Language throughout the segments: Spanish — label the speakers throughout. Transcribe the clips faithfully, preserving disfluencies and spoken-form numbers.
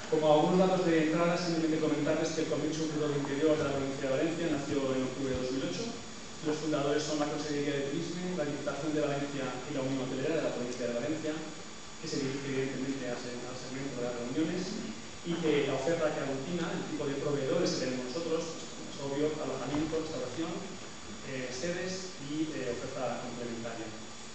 Speaker 1: Como algunos datos de entrada, simplemente comentarles que el Comercio Público del Interior de la provincia de Valencia nació en octubre de dos mil ocho. Los fundadores son la Consejería de Turismo, la Diputación de Valencia y la Unión Hotelera de la provincia de Valencia, que se dirige evidentemente al segmento de las reuniones, y que la oferta que aglutina, el tipo de proveedores que tenemos nosotros, es obvio, alojamiento, restauración, eh, sedes y eh, oferta complementaria.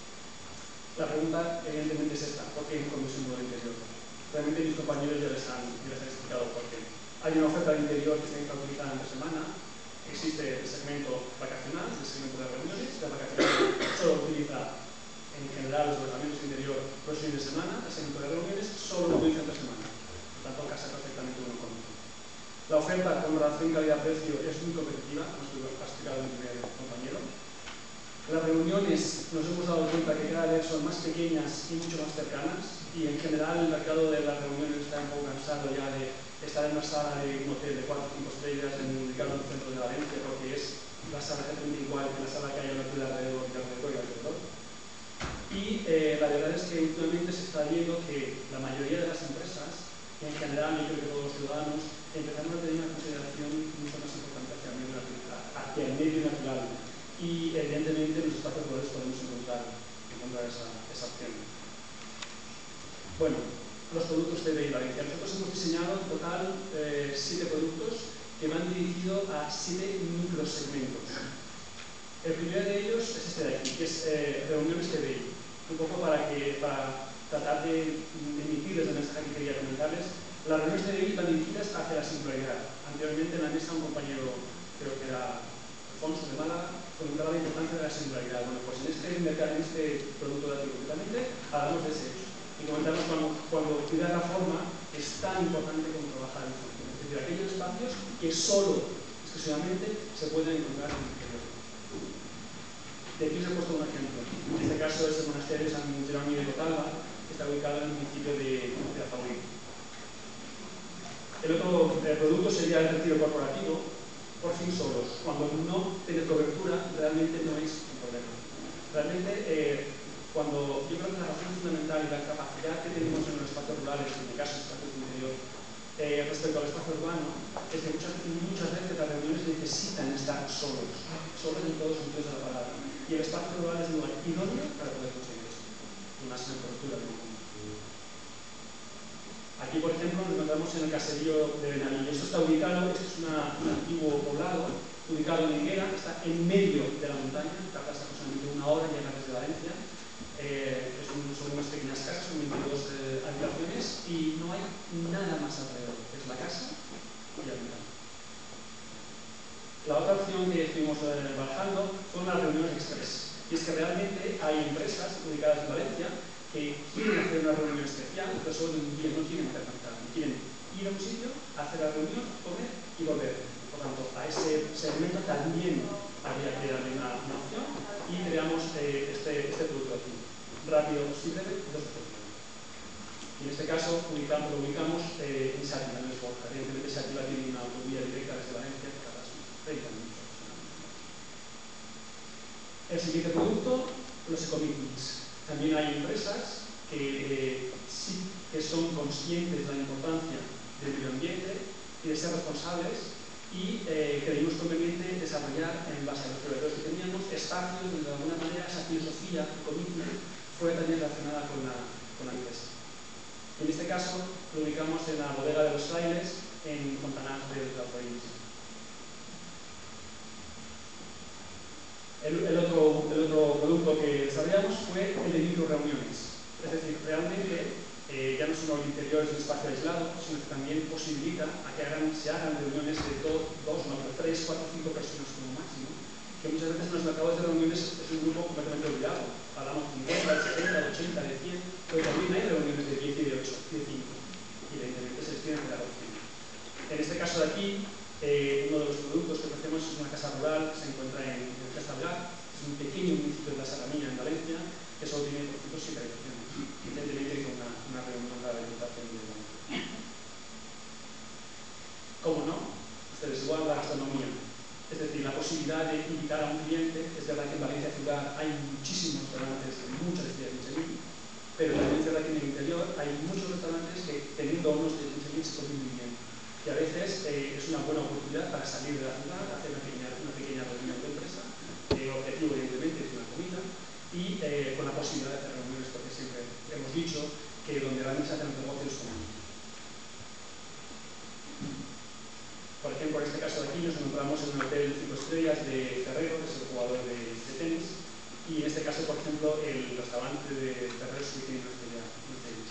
Speaker 1: La pregunta, evidentemente, es esta: ¿por qué el Comercio Público del Interior? Realmente mis compañeros ya les han, ya les han explicado por qué. Hay una oferta de interior que se utilizada entre semana. Existe el segmento vacacional, el segmento de reuniones. La vacacional solo utiliza en general los alojamientos de interior los fines de semana. El segmento de reuniones solo lo utiliza entre semana. Por tanto, casa perfectamente uno con otro. La oferta con relación calidad-precio es muy competitiva, como ha explicado mi primer compañero. Las reuniones nos hemos dado cuenta que cada vez son más pequeñas y mucho más cercanas, y en general el mercado de las reuniones está un poco cansado ya de estar en una sala de un hotel de cuatro o cinco estrellas en ubicado en el centro de Valencia, porque es la sala exactamente igual que la sala que hay en el hotel alrededor y alrededor y alrededor. Y eh, la verdad es que últimamente se está viendo que la mayoría de las empresas, y en general yo creo que todos los ciudadanos, empezamos a tener una consideración mucho más importante hacia el medio natural, hacia el medio natural. Y evidentemente en los espacios rurales podemos encontrar, encontrar esa, esa opción. Bueno, los productos de B I Valencia. Nosotros hemos diseñado en total eh, siete productos que van dirigidos a siete microsegmentos. El primero de ellos es este de aquí, que es eh, reuniones de B I. Un poco para, que, para tratar de emitirles el mensaje que quería comentarles. Las reuniones de B I van dirigidas hacia la singularidad. Anteriormente en la mesa un compañero, creo que era Alfonso de Málaga, comentaba la importancia de la singularidad. Bueno, pues en este mercado, en este producto de aquí concretamente, hablamos de ese hecho. Y comentamos cuando, cuando cuidar la forma es tan importante como trabajar en función. Es decir, aquellos espacios que solo, exclusivamente, se pueden encontrar en el interior. De aquí os he puesto un ejemplo. En este caso es el monasterio de San Jerónimo de Cotalba, que está ubicado en el municipio de, de Azahuín. El otro el producto sería el retiro corporativo, por fin solos. Cuando no tiene cobertura, realmente no es un problema. Realmente, eh, cuando yo creo que la razón fundamental y la capacidad que tenemos en los espacios rurales, en mi caso, espacios de interior, eh, respecto al espacio urbano, es que muchas, muchas veces las reuniones necesitan estar solos, solos en todos los sentidos de la palabra. Y el espacio rural es un lugar idóneo para poder conseguir esto, y más en cobertura del mundo. Aquí, por ejemplo, nos encontramos en el caserío de Benavilla. Esto está ubicado, esto es una, un antiguo poblado, ubicado en Higuera, está en medio de la montaña, tarda aproximadamente una hora en llegar desde Valencia. Eh, es un, son unas pequeñas casas, son veintidós eh, habitaciones y no hay nada más alrededor. Es la casa y el mercado. La otra opción que estuvimos eh, barajando son las reuniones express. Y es que realmente hay empresas ubicadas en Valencia que quieren hacer una reunión especial, pero solo de un día, no quieren hacer mercado. Quieren ir a un sitio, hacer la reunión, comer y volver. Por tanto, a ese segmento también habría que darle una, una opción y creamos eh, este, este producto aquí. Rápido, simple, dos opciones. Y en este caso ubicamos, lo ubicamos eh, en Sátila, en el Borja. Evidentemente Sátila tiene una autovía directa desde Valencia cada treinta minutos. El siguiente producto, los ecomeetings. También hay empresas que eh, sí que son conscientes de la importancia del medio ambiente y de ser responsables, y eh, creímos conveniente desarrollar, en base a los proveedores que teníamos, espacios donde de alguna manera esa filosofía ecomeeting fue también relacionada con la, con la empresa. En este caso lo ubicamos en la bodega de los frailes en Fontanars de la provincia. El, el, otro, el otro producto que desarrollamos fue el de microreuniones. Es decir, realmente eh, ya no solo el interior es un espacio aislado, sino que también posibilita a que hagan, se hagan reuniones de dos, dos no, de tres, cuatro, cinco personas como máximo, que muchas veces en los mercados de reuniones es un grupo completamente olvidado. Hablamos de cincuenta, de setenta, de ochenta, de cien, pero también hay reuniones de diez y de ocho, de cinco. Y evidentemente se les tiene que dar opción. En este caso de aquí, eh, uno de los productos que ofrecemos es una casa rural que se encuentra en, en Castellar. Es un pequeño municipio de la Serranía, en Valencia, que solo tiene por ciento siete habitaciones. Evidentemente con una, una reunión de la Diputación de Valencia. ¿Cómo no? Ustedes igual la gastronomía. Es decir, la posibilidad de invitar a un cliente. Es verdad que en Valencia ciudad hay muchísimos restaurantes de muchas estrellas Michelin, pero también es verdad que en el interior hay muchos restaurantes que, teniendo unos de Michelin decir se come muy bien. Que a veces eh, es una buena oportunidad para salir de la ciudad, hacer una pequeña, una pequeña reunión de empresa. El eh, objetivo, evidentemente, es una comida y eh, con la posibilidad de hacer reuniones, porque siempre hemos dicho que donde realmente se hacen los negocios son. Por ejemplo, en este caso de aquí nos encontramos en un hotel cinco estrellas de Ferrero, que es el jugador de, de tenis, y en este caso, por ejemplo, el restaurante de Ferrero sí tiene una estrella, una estrella.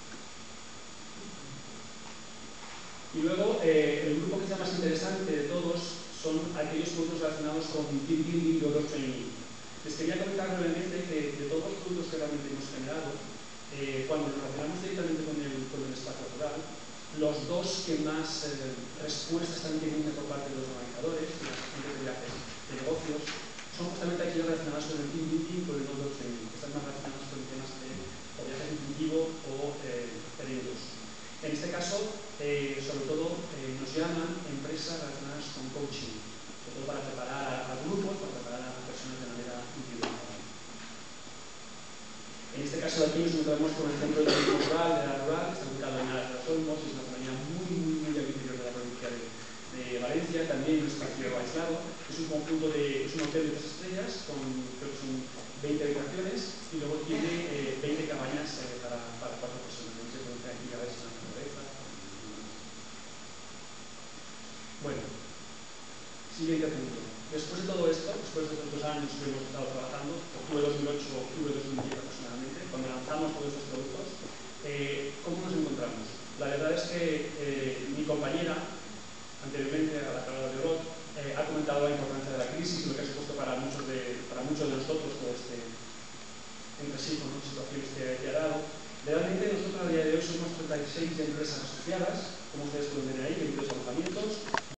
Speaker 1: Y luego, eh, el grupo quizá más interesante de todos son aquellos productos relacionados con Team Building y Other Training. Les quería comentar brevemente que de todos los productos que realmente hemos generado, eh, cuando nos relacionamos directamente con el, con el espacio rural, los dos que más eh, respuestas están teniendo por parte de los organizadores, de las agentes de viajes de negocios, son justamente aquellos relacionados con el Team Building y con el Other Training, que están más relacionados con temas de o viajes intuitivos o eh, eventos. En este caso, eh, sobre todo, eh, nos llaman empresas relacionadas con coaching, sobre todo para preparar a, a grupos, para preparar a personas de manera individual. En este caso de aquí nos encontramos con el centro de turismo rural, de la rural, que está ubicado en Aras de los Olmos, es una zona muy, muy, muy al interior de la provincia de, de Valencia, también un espacio aislado, es un conjunto de, es un hotel de tres estrellas, con creo que son veinte habitaciones, y luego tiene eh, veinte cabañas eh, para, para cuatro personas. No se puede aquí a ver si una naturaleza. Bueno, siguiente punto. Después de todo esto, después de estos dos años que hemos estado trabajando, octubre de dos mil ocho, octubre de dos mil diez aproximadamente, cuando lanzamos todos estos productos, eh, ¿cómo nos encontramos? La verdad es que eh, mi compañera, anteriormente a la palabra de Rod, eh, ha comentado la importancia de la crisis y lo que ha supuesto para muchos de, para muchos de nosotros todo este entresijo, ¿no? Situaciones que, que ha dado. Realmente nosotros a día de hoy somos treinta y seis empresas asociadas, como ustedes pueden ver ahí, veintidós